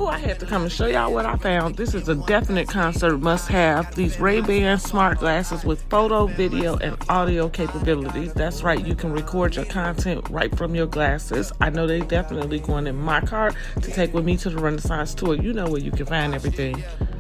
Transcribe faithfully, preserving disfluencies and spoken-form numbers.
Oh, I had to come and show y'all what I found. This is a definite concert must-have. These Ray-Ban smart glasses with photo, video, and audio capabilities. That's right, you can record your content right from your glasses. I know they definitely going in my car to take with me to the Renaissance tour. You know where you can find everything.